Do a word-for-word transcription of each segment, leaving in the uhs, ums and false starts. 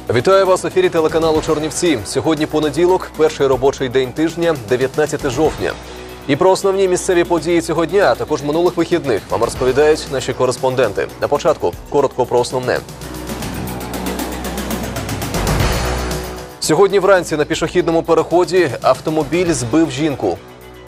Вітаю вас в ефірі телеканалу «Чернівці». Сьогодні понеділок, перший робочий день тижня, дев'ятнадцяте жовтня. І про основні місцеві події цього дня, а також минулих вихідних, вам розповідають наші кореспонденти. На початку коротко про основне. Сьогодні вранці на пішохідному переході автомобіль збив жінку.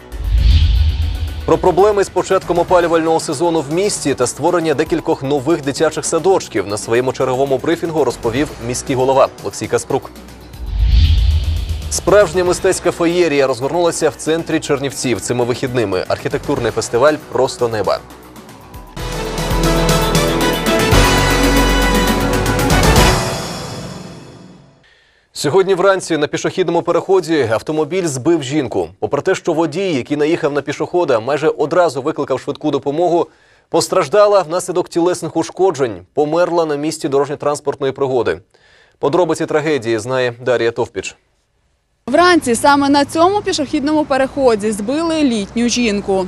Про проблеми з початком опалювального сезону в місті та створення декількох нових дитячих садочків на своєму черговому брифінгу розповів міський голова Олексій Каспрук. Справжня мистецька феєрія розгорнулася в центрі Чернівців цими вихідними. Архітектурний фестиваль «Просто неба». Сьогодні вранці на пішохідному переході автомобіль збив жінку. Попри те, що водій, який наїхав на пішохода, майже одразу викликав швидку допомогу, постраждала внаслідок тілесних ушкоджень, померла на місці дорожньо-транспортної пригоди. Подробиці трагедії знає Дар'я Товпіч. Вранці саме на цьому пішохідному переході збили літню жінку.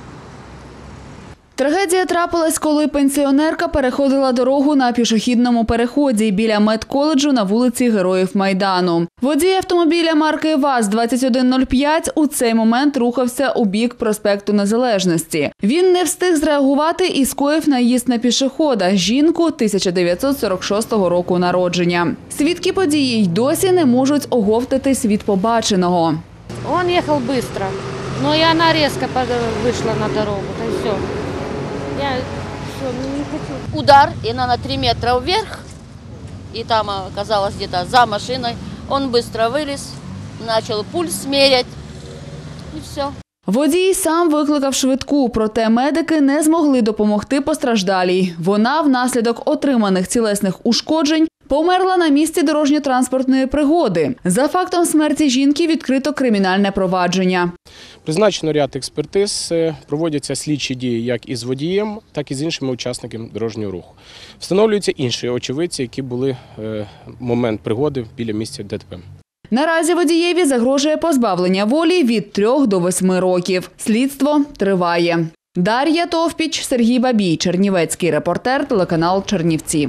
Трагедія трапилась, коли пенсіонерка переходила дорогу на пішохідному переході біля медколеджу на вулиці Героїв Майдану. Водій автомобіля марки ВАЗ двадцять один нуль п'ять у цей момент рухався у бік проспекту Незалежності. Він не встиг зреагувати і скоїв наїзд на пішохода – жінку тисяча дев'ятсот сорок шостого року народження. Свідки події й досі не можуть оговтатись від побаченого. Він їхав швидко, але і вона різко вийшла на дорогу, та й все. Я все, не хочу. Удар, и она на три метра вверх, и там оказалась где-то за машиной. Он быстро вылез, начал пульс мерять, и все. Водій сам викликав швидку, проте медики не змогли допомогти постраждалій. Вона внаслідок отриманих тілесних ушкоджень померла на місці дорожньо-транспортної пригоди. За фактом смерті жінки відкрито кримінальне провадження. Призначено ряд експертиз, проводяться слідчі дії як із водієм, так і з іншими учасниками дорожнього руху. Встановлюються інші очевидці, які були в момент пригоди біля місця ДТП. Наразі водієві загрожує позбавлення волі від трьох до восьми років. Слідство триває. Дар'я Товпіч, Сергій Бабій, Чернівецький репортер, телеканал «Чернівці».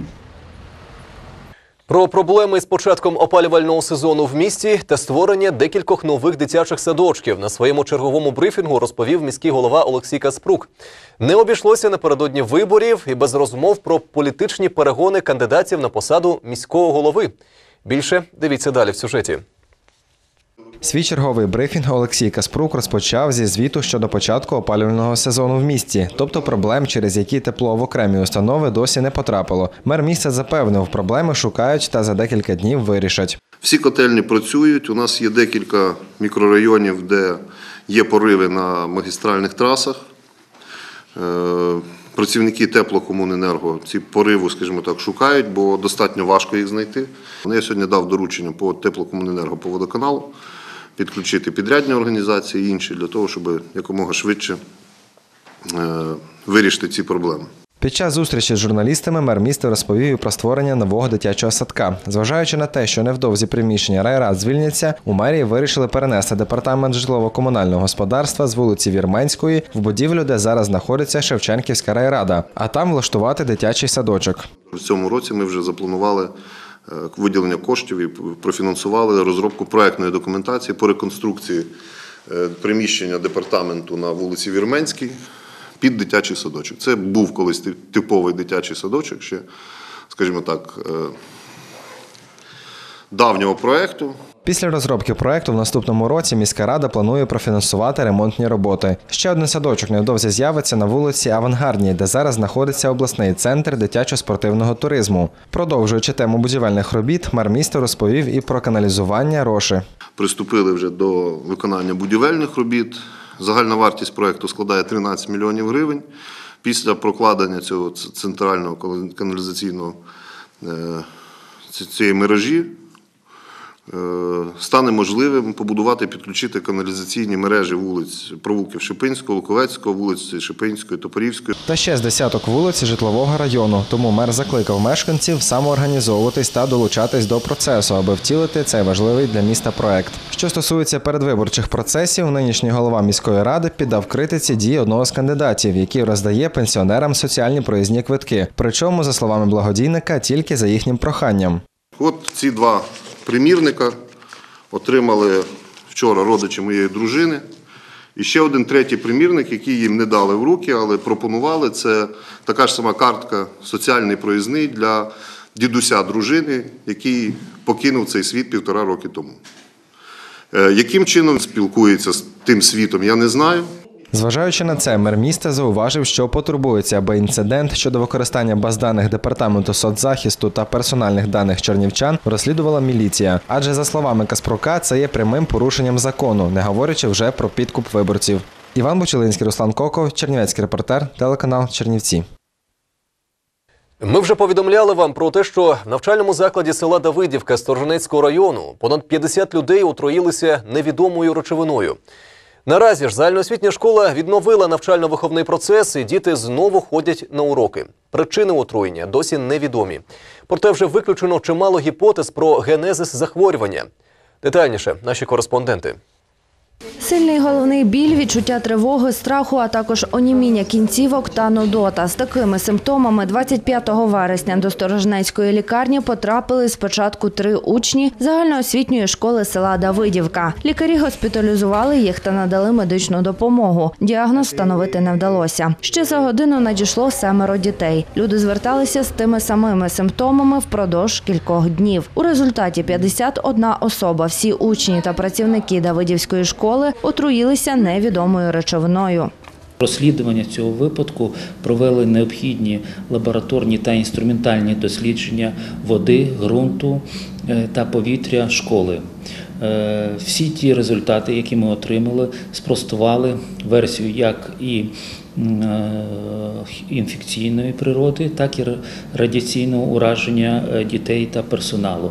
Про проблеми з початком опалювального сезону в місті та створення декількох нових дитячих садочків на своєму черговому брифінгу розповів міський голова Олексій Каспрук. Не обійшлося напередодні виборів і без розмов про політичні перегони кандидатів на посаду міського голови. Більше дивіться далі в сюжеті. Свій черговий брифінг Олексій Каспрук розпочав зі звіту щодо початку опалювального сезону в місті, тобто проблем, через які тепло в окремі установи досі не потрапило. Мер міста запевнив, проблеми шукають та за декілька днів вирішать. Всі котельні працюють, у нас є декілька мікрорайонів, де є пориви на магістральних трасах. Працівники теплокомуненерго ці пориви, скажімо так, шукають, бо достатньо важко їх знайти. Я сьогодні дав доручення по теплокомуненерго, по водоканалу, підключити підрядні організації і інші, для того, щоб якомога швидше е, вирішити ці проблеми. Під час зустрічі з журналістами мер міста розповів про створення нового дитячого садка. Зважаючи на те, що невдовзі приміщення райрад звільняться, у мерії вирішили перенести департамент житлово-комунального господарства з вулиці Вірменської в будівлю, де зараз знаходиться Шевченківська райрада, а там влаштувати дитячий садочок. В цьому році ми вже запланували виділення коштів і профінансували розробку проектної документації по реконструкції приміщення департаменту на вулиці Вірменській під дитячий садочок. Це був колись типовий дитячий садочок, ще, скажімо так, давнього проєкту. Після розробки проєкту в наступному році міська рада планує профінансувати ремонтні роботи. Ще один садочок невдовзі з'явиться на вулиці Авангардній, де зараз знаходиться обласний центр дитячо-спортивного туризму. Продовжуючи тему будівельних робіт, мер міста розповів і про каналізування Роші. Приступили вже до виконання будівельних робіт. Загальна вартість проєкту складає тринадцять мільйонів гривень. Після прокладення цього центрального каналізаційного цієї мережі стане можливим побудувати, підключити каналізаційні мережі вулиць провулків Шипинського, Луковецького, вулиці Шипинської, Топорівської. Та ще з десяток вулиць житлового району. Тому мер закликав мешканців самоорганізовуватись та долучатись до процесу, аби втілити цей важливий для міста проект. Що стосується передвиборчих процесів, нинішній голова міської ради піддав критиці дії одного з кандидатів, який роздає пенсіонерам соціальні проїзні квитки. Причому, за словами благодійника, тільки за їхнім проханням. От ці два примірника отримали вчора родичі моєї дружини. І ще один третій примірник, який їм не дали в руки, але пропонували, це така ж сама картка соціальний проїзний для дідуся дружини, який покинув цей світ півтора роки тому. Яким чином спілкується з тим світом, я не знаю. Зважаючи на це, мер міста зауважив, що потурбується, аби інцидент щодо використання баз даних Департаменту соцзахисту та персональних даних чернівчан розслідувала міліція. Адже, за словами Каспрука, це є прямим порушенням закону, не говорячи вже про підкуп виборців. Іван Бучелинський, Руслан Коков, Чернівецький репортер, телеканал Чернівці. Ми вже повідомляли вам про те, що в навчальному закладі села Давидівка Сторожинецького району понад п'ятдесят людей отруїлися невідомою речовиною. Наразі ж загальноосвітня школа відновила навчально-виховний процес і діти знову ходять на уроки. Причини отруєння досі невідомі. Проте вже виключено чимало гіпотез про генезис захворювання. Детальніше наші кореспонденти. Сильний головний біль, відчуття тривоги, страху, а також оніміння кінцівок та нудота. З такими симптомами двадцять п'ятого вересня до Сторожинецької лікарні потрапили спочатку три учні загальноосвітньої школи села Давидівка. Лікарі госпіталізували їх та надали медичну допомогу. Діагноз встановити не вдалося. Ще за годину надійшло семеро дітей. Люди зверталися з тими самими симптомами впродовж кількох днів. У результаті п'ятдесят одна особа, всі учні та працівники Давидівської школи, отруїлися невідомою речовиною. Розслідування цього випадку провели необхідні лабораторні та інструментальні дослідження води, ґрунту та повітря школи. Всі ті результати, які ми отримали, спростували версію як і інфекційної природи, так і радіаційного ураження дітей та персоналу.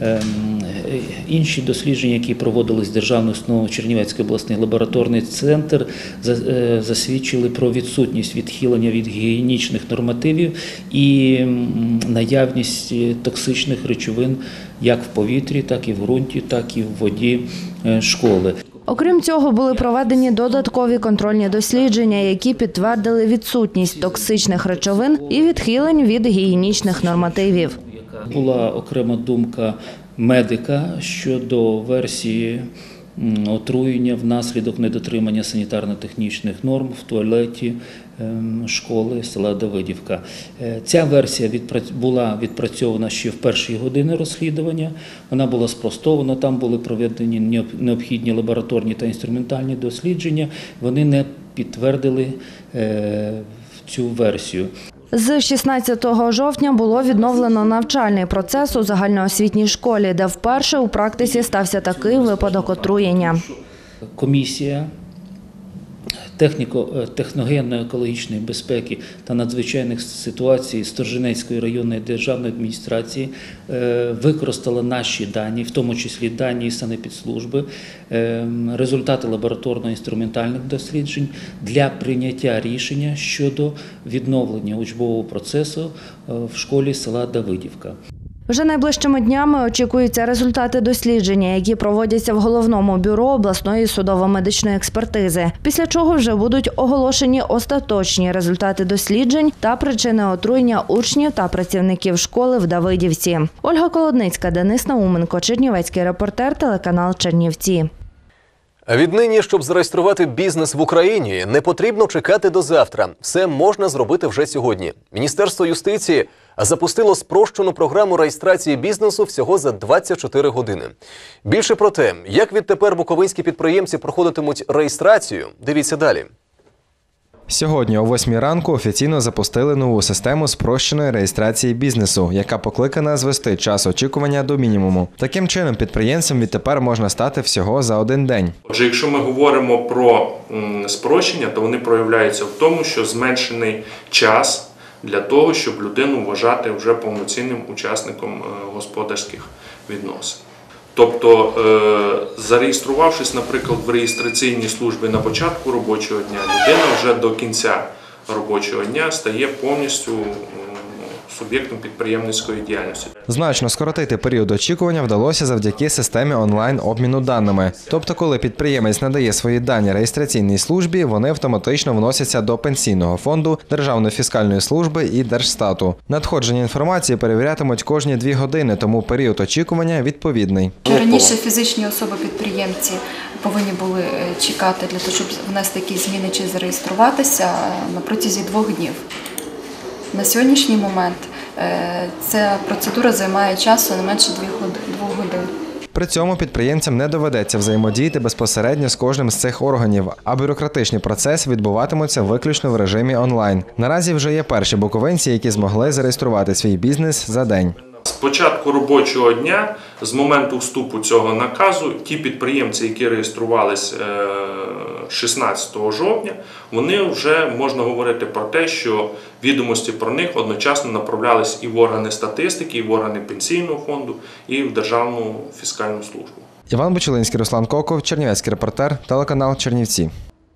Інші дослідження, які проводились Державною установою Чернівецький обласний лабораторний центр, засвідчили про відсутність відхилення від гігієнічних нормативів і наявність токсичних речовин як в повітрі, так і в ґрунті, так і в воді школи. Окрім цього, були проведені додаткові контрольні дослідження, які підтвердили відсутність токсичних речовин і відхилень від гігієнічних нормативів. Була окрема думка медика щодо версії отруєння внаслідок недотримання санітарно-технічних норм в туалеті школи села Давидівка. Ця версія була відпрацьована ще в перші години розслідування, вона була спростована, там були проведені необхідні лабораторні та інструментальні дослідження, вони не підтвердили цю версію. З шістнадцятого жовтня було відновлено навчальний процес у загальноосвітній школі, де вперше у практиці стався такий випадок отруєння. Комісія техногенно-екологічної безпеки та надзвичайних ситуацій Сторожинецької районної державної адміністрації використала наші дані, в тому числі дані санепідслужби, результати лабораторно-інструментальних досліджень для прийняття рішення щодо відновлення учбового процесу в школі села Давидівка. Вже найближчими днями очікуються результати дослідження, які проводяться в Головному бюро обласної судово-медичної експертизи, після чого вже будуть оголошені остаточні результати досліджень та причини отруєння учнів та працівників школи в Давидівці. Ольга Колодницька, Денис Науменко, Чернівецький репортер, телеканал Чернівці. Віднині, щоб зареєструвати бізнес в Україні, не потрібно чекати до завтра. Все можна зробити вже сьогодні. Міністерство юстиції запустило спрощену програму реєстрації бізнесу всього за двадцять чотири години. Більше про те, як відтепер буковинські підприємці проходитимуть реєстрацію, дивіться далі. Сьогодні о восьмій ранку офіційно запустили нову систему спрощеної реєстрації бізнесу, яка покликана звести час очікування до мінімуму. Таким чином, підприємцям відтепер можна стати всього за один день. Отже, якщо ми говоримо про спрощення, то вони проявляються в тому, що зменшений час для того, щоб людину вважати вже повноцінним учасником господарських відносин. Тобто, зареєструвавшись, наприклад, в реєстраційній службі на початку робочого дня, людина вже до кінця робочого дня стає повністю суб'єктом підприємницької діяльності. Значно скоротити період очікування вдалося завдяки системі онлайн-обміну даними. Тобто, коли підприємець надає свої дані реєстраційній службі, вони автоматично вносяться до Пенсійного фонду, Державної фіскальної служби і Держстату. Надходження інформації перевірятимуть кожні дві години, тому період очікування відповідний. Раніше фізичні особи-підприємці повинні були чекати для того, щоб внести якісь зміни чи зареєструватися на протязі двох днів. На сьогоднішній момент ця процедура займає часу не менше двох годин. При цьому підприємцям не доведеться взаємодіяти безпосередньо з кожним з цих органів, а бюрократичні процеси відбуватимуться виключно в режимі онлайн. Наразі вже є перші буковинці, які змогли зареєструвати свій бізнес за день. З початку робочого дня, з моменту вступу цього наказу, ті підприємці, які реєструвалися шістнадцятого жовтня, вони вже, можна говорити про те, що відомості про них одночасно направлялись і в органи статистики, і в органи Пенсійного фонду, і в Державну фіскальну службу. Іван Бучелинський, Руслан Коков, Чернівецький репортер, телеканал Чернівці.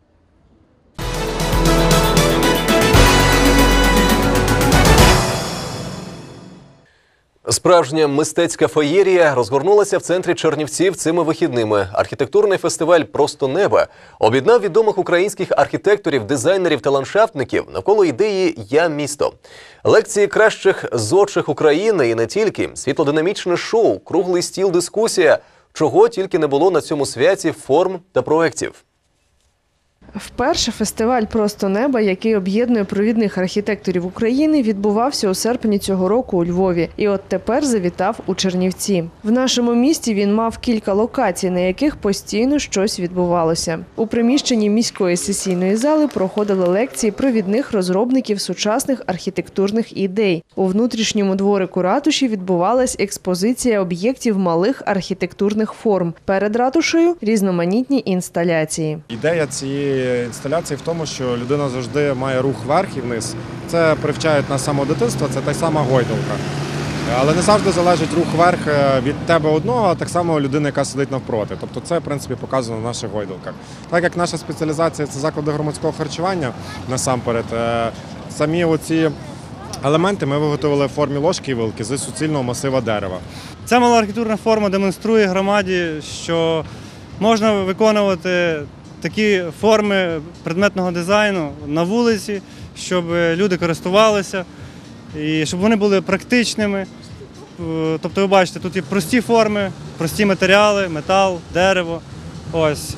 Справжня мистецька феєрія розгорнулася в центрі Чернівців цими вихідними. Архітектурний фестиваль «Просто неба» об'єднав відомих українських архітекторів, дизайнерів та ландшафтників навколо ідеї «Я – місто». Лекції кращих зодчих України і не тільки, світлодинамічне шоу, круглий стіл, дискусія, чого тільки не було на цьому святі форм та проєктів. Вперше фестиваль «Просто неба», який об'єднує провідних архітекторів України, відбувався у серпні цього року у Львові. І от тепер завітав у Чернівці. В нашому місті він мав кілька локацій, на яких постійно щось відбувалося. У приміщенні міської сесійної зали проходили лекції провідних розробників сучасних архітектурних ідей. У внутрішньому дворику ратуші відбувалась експозиція об'єктів малих архітектурних форм. Перед ратушею – різноманітні інсталяції. Ідея цієї інсталяції в тому, що людина завжди має рух вверх і вниз. Це привчають нас з самого дитинства, це та сама гойдалка. Але не завжди залежить рух вверх від тебе одного, а так само людина, яка сидить навпроти. Тобто це, в принципі, показано в наших гойдалках. Так як наша спеціалізація – це заклади громадського харчування, насамперед, самі оці елементи ми виготовили в формі ложки і вилки з суцільного масива дерева. Ця мала архітектурна форма демонструє громаді, що можна виконувати такі форми предметного дизайну на вулиці, щоб люди користувалися і щоб вони були практичними. Тобто ви бачите, тут є прості форми, прості матеріали, метал, дерево. Ось.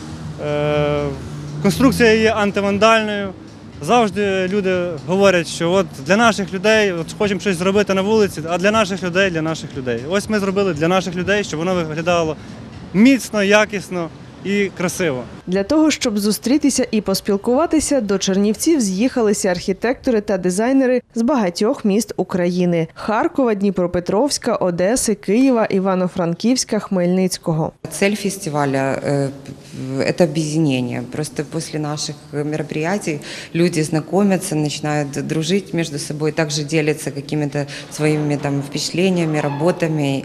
Конструкція є антивандальною. Завжди люди говорять, що от для наших людей, от хочемо щось зробити на вулиці, а для наших людей, для наших людей. Ось ми зробили для наших людей, щоб воно виглядало міцно, якісно і красиво. Для того, щоб зустрітися і поспілкуватися, до Чернівців з'їхалися архітектори та дизайнери з багатьох міст України – Харкова, Дніпропетровська, Одеси, Києва, Івано-Франківська, Хмельницького. Цель фестиваля – это объединение. Просто после наших мероприятий люди знакомятся, начинают дружить между собой, также делятся какими-то своими там впечатлениями, работами.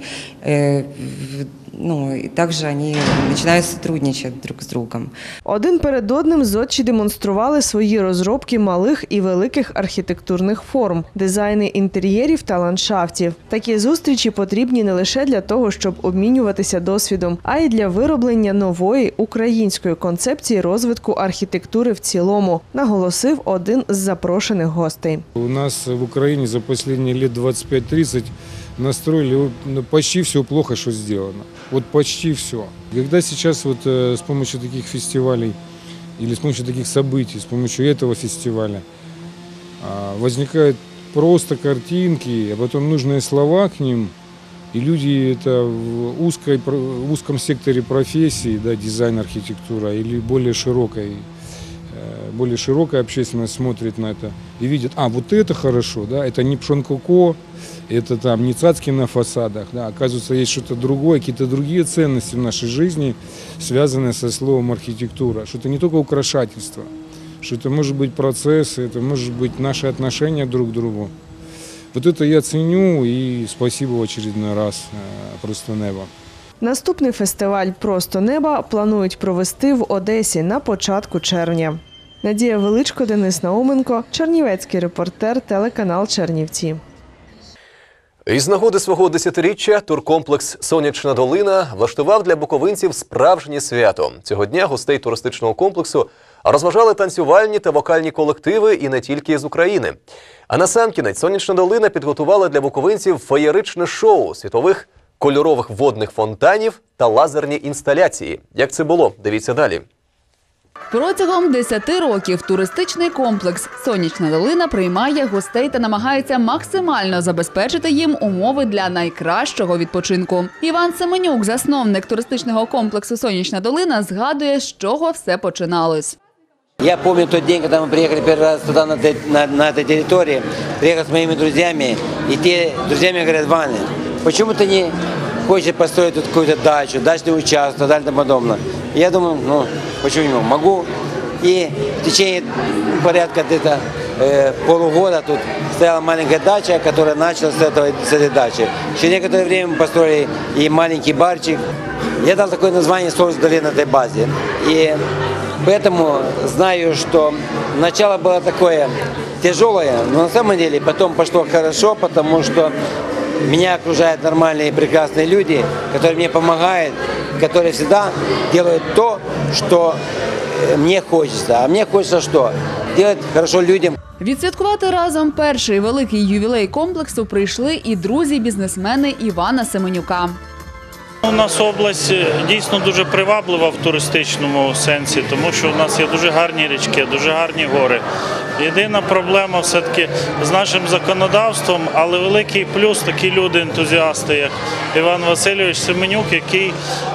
Ну, і також вони починають сотрудничати друг з другом. Один перед одним зодчі демонстрували свої розробки малих і великих архітектурних форм, дизайни інтер'єрів та ландшафтів. Такі зустрічі потрібні не лише для того, щоб обмінюватися досвідом, а й для вироблення нової української концепції розвитку архітектури в цілому, наголосив один з запрошених гостей. У нас в Україні за останні років двадцять п'ять тридцять настроили почти все плохо, что сделано. Вот почти все. Когда сейчас вот э, с помощью таких фестивалей или с помощью таких событий, с помощью этого фестиваля э, возникают просто картинки, а потом нужные слова к ним, и люди это в, узкой, в узком секторе профессии, да, дизайн, архитектура, или более широкой, э, более широкая общественность смотрит на это и видит, а вот это хорошо, да, это не пшонкоко, это там не цацки на фасадах, да, оказывается, есть что-то другое, какие-то другие ценности в нашей жизни, связанные со словом архитектура, что это не только украшательство, что это может быть процессы, это может быть наши отношения друг к другу. Вот это я ценю и спасибо в очередной раз «Просто небо». Наступний фестиваль «Просто неба» планують провести в Одесі на початку червня. Надія Величко, Денис Науменко, Чернівецький репортер, телеканал Чернівці. Із нагоди свого десятиріччя туркомплекс «Сонячна долина» влаштував для буковинців справжнє свято. Цього дня гостей туристичного комплексу розважали танцювальні та вокальні колективи і не тільки з України. А насамкінець «Сонячна долина» підготувала для буковинців феєричне шоу світових кольорових водних фонтанів та лазерні інсталяції. Як це було? Дивіться далі. Протягом десяти років туристичний комплекс «Сонячна долина» приймає гостей та намагається максимально забезпечити їм умови для найкращого відпочинку. Іван Семенюк, засновник туристичного комплексу «Сонячна долина», згадує, з чого все починалось. Я помню тот день, когда мы приехали первый раз туда, на, на, на этой территории, приехал с моими друзьями, и те друзья мне говорят: Ваня, почему ты не хочешь построить тут какую-то дачу, дачный участок, и далее и тому подобное. И я думаю, ну, почему не могу. И в течение порядка где-то э, полугода тут стояла маленькая дача, которая началась с, этого, с этой дачи. Через некоторое время мы построили и маленький барчик. Я дал такое название «Солнечная долина» этой базе. И поэтому знаю, что начало было такое тяжелое, но на самом деле потом пошло хорошо, потому что меня окружают нормальные и прекрасные люди, которые мне помогают, которые всегда делают то, что мне хочется. А мне хочется что? Делать хорошо людям. Відсвяткувати разом перший великий ювілей комплексу прийшли і друзі-бізнесмени Івана Семенюка. У нас область дійсно дуже приваблива в туристичному сенсі, тому що у нас є дуже гарні річки, дуже гарні гори. Єдина проблема все-таки з нашим законодавством, але великий плюс такі люди-ентузіасти, як Іван Васильович Семенюк, який,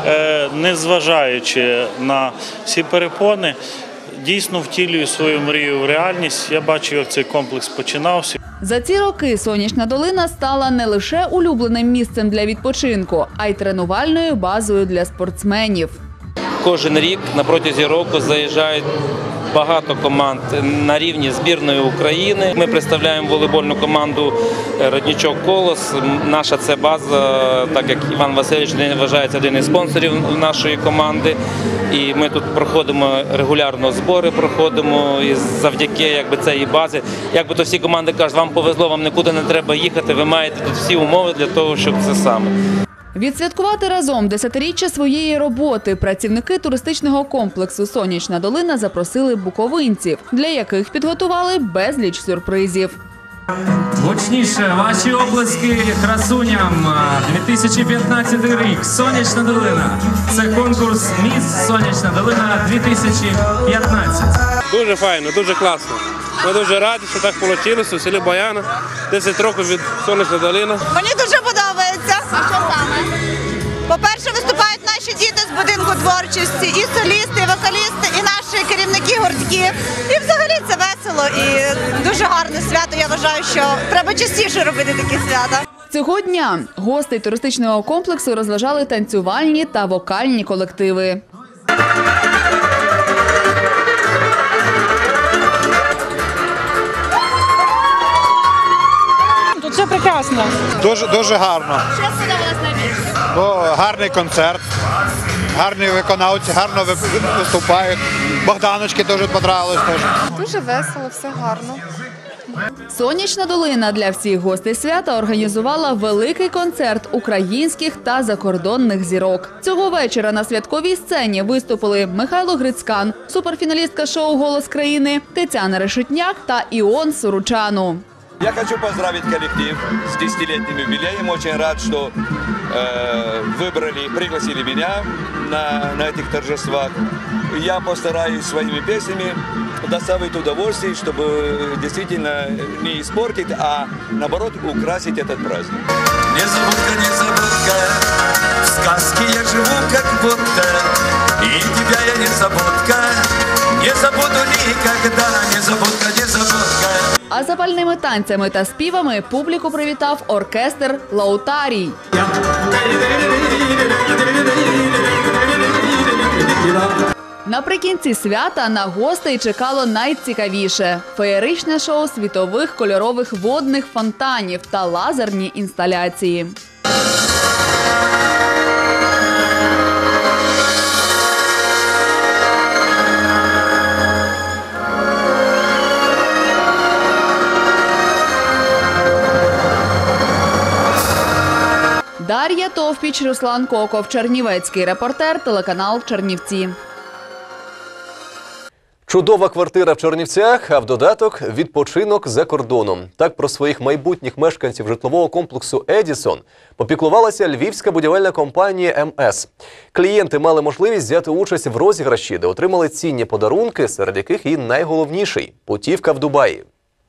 незважаючи на всі перепони, дійсно втілює свою мрію в реальність. Я бачив, як цей комплекс починався. За ці роки «Сонячна долина» стала не лише улюбленим місцем для відпочинку, а й тренувальною базою для спортсменів. Кожен рік на протязі року заїжджають багато команд на рівні збірної України. Ми представляємо волейбольну команду «Родничок Колос». Наша це база, так як Іван Васильович вважається один із спонсорів нашої команди. І ми тут проходимо регулярно збори, проходимо і завдяки якби, цієї бази. Якби то всі команди кажуть, вам повезло, вам нікуди не треба їхати, ви маєте тут всі умови для того, щоб це саме. Відсвяткувати разом десятиріччя своєї роботи працівники туристичного комплексу «Сонячна долина» запросили буковинців, для яких підготували безліч сюрпризів. Гучніше ваші оплески красуням. дві тисячі п'ятнадцятий рік. «Сонячна долина». Це конкурс «Міс Сонячна долина дві тисячі п'ятнадцять». Дуже файно, дуже класно. Ми дуже раді, що так вийшло у селі Бояна. десять років від «Сонячна долина». Мені дуже подобається. А що саме? По-перше, виступають наші діти з будинку творчості, і солісти, і вокалісти, і наші керівники гуртків. І взагалі це весело і дуже гарне свято. Я вважаю, що треба частіше робити такі свята. Цього дня гостей туристичного комплексу розважали танцювальні та вокальні колективи. Це прекрасно. Дуже, дуже гарно. Що сподобалось найбільше? О, гарний концерт, гарні виконавці, гарно виступають. Богданочки дуже подобалось. Дуже весело, все гарно. «Сонячна долина» для всіх гостей свята організувала великий концерт українських та закордонних зірок. Цього вечора на святковій сцені виступили Михайло Грицькан, суперфіналістка шоу «Голос країни», Тетяна Решетняк та Іон Суручану. Я хочу поздравить коллектив с десятилетним юбилеем. Очень рад, что э, выбрали, пригласили меня на, на этих торжествах. Я постараюсь своими песнями доставить удовольствие, чтобы действительно не испортить, а наоборот украсить этот праздник. Незабудка, незабудка, в сказке я живу как будто, и тебя я незабудка, не забуду никогда, незабудка, незабудка. А запальними танцями та співами публіку привітав оркестр «Лаутарій». Наприкінці свята на гостей чекало найцікавіше – феєричне шоу світових кольорових водних фонтанів та лазерні інсталяції. Товпіч, Руслан Коков, чернівецький репортер, телеканал Чернівці. Чудова квартира в Чернівцях, а в додаток – відпочинок за кордоном. Так про своїх майбутніх мешканців житлового комплексу «Едісон» попіклувалася львівська будівельна компанія «Ем Ес». Клієнти мали можливість взяти участь в розіграші, де отримали цінні подарунки, серед яких і найголовніший – путівка в Дубаї.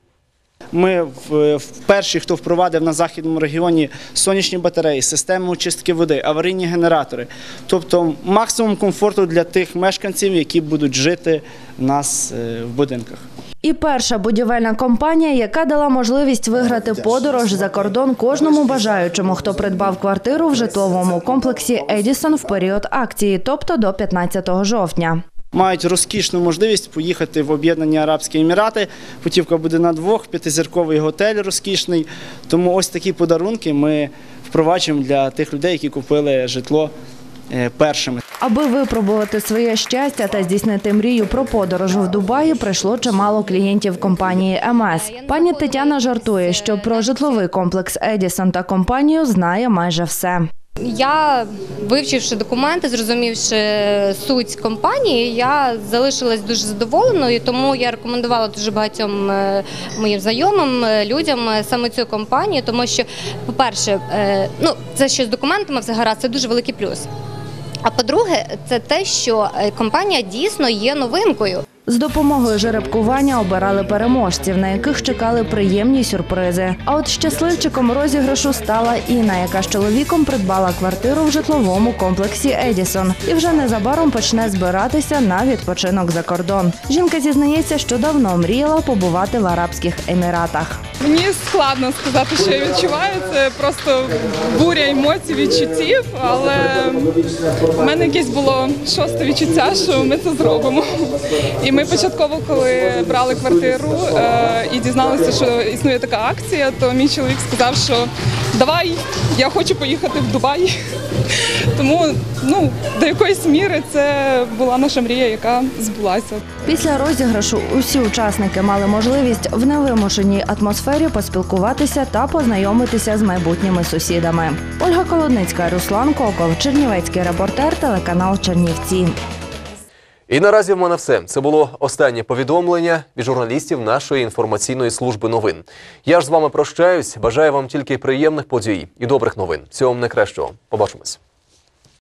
Ми в перші, хто впровадив на західному регіоні сонячні батареї, системи очистки води, аварійні генератори. Тобто максимум комфорту для тих мешканців, які будуть жити в нас в будинках. І перша будівельна компанія, яка дала можливість виграти подорож за кордон кожному бажаючому, хто придбав квартиру в житловому комплексі «Едісон» в період акції, тобто до п'ятнадцятого жовтня. Мають розкішну можливість поїхати в Об'єднані Арабські Емірати. Путівка буде на двох, п'ятизірковий готель розкішний. Тому ось такі подарунки ми впроваджуємо для тих людей, які купили житло першими. Аби випробувати своє щастя та здійснити мрію про подорож в Дубаї, прийшло чимало клієнтів компанії «Ем Ес». Пані Тетяна жартує, що про житловий комплекс «Едісон» та компанію знає майже все. Я, вивчивши документи, зрозумівши суть компанії, я залишилась дуже задоволеною, тому я рекомендувала дуже багатьом моїм знайомим, людям саме цю компанію, тому що, по-перше, ну, це що з документами все гаразд, це дуже великий плюс. А по-друге, це те, що компанія дійсно є новинкою. З допомогою жеребкування обирали переможців, на яких чекали приємні сюрпризи. А от щасливчиком розіграшу стала Інна, яка з чоловіком придбала квартиру в житловому комплексі «Едісон» і вже незабаром почне збиратися на відпочинок за кордон. Жінка зізнається, що давно мріяла побувати в Арабських Еміратах. Мені складно сказати, що я відчуваю. Це просто буря емоцій, відчуттів, але в мене якесь було шосте відчуття, що ми це зробимо. І ми початково, коли брали квартиру і дізналися, що існує така акція, то мій чоловік сказав, що давай, я хочу поїхати в Дубай. Тому, ну, до якоїсь міри це була наша мрія, яка збулася. Після розіграшу усі учасники мали можливість в невимушеній атмосфері поспілкуватися та познайомитися з майбутніми сусідами. Ольга Колодницька, Руслан Коков, чернівецький репортер, телеканал Чернівці. І наразі в мене все. Це було останнє повідомлення від журналістів нашої інформаційної служби новин. Я ж з вами прощаюсь, бажаю вам тільки приємних подій і добрих новин. Всього вам найкращого. Побачимось.